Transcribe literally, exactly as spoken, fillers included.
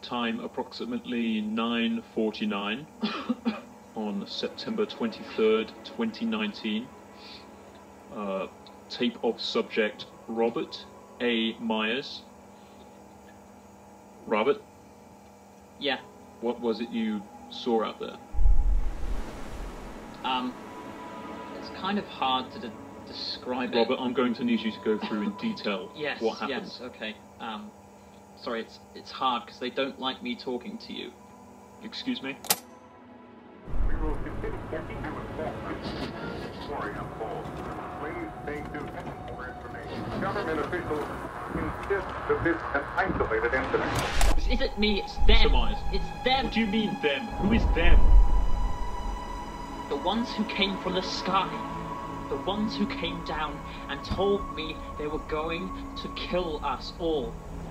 time approximately nine forty-nine on September twenty-third, twenty nineteen. Uh, tape of subject Robert A. Myers. Robert? Yeah. What was it you saw out there? Um, it's kind of hard to de describe Robert, it. I'm going to need you to go through in detail yes, what happened. Yes, okay. Um, sorry, it's it's hard because they don't like me talking to you. Excuse me? We will continue checking to inform this story unfolds. Please stay tuned for more information. Government officials insist that this is an isolated incident. This isn't me, it's them. Surmise. It's them. What do you mean, them? Who is them? The ones who came from the sky. The ones who came down and told me they were going to kill us all.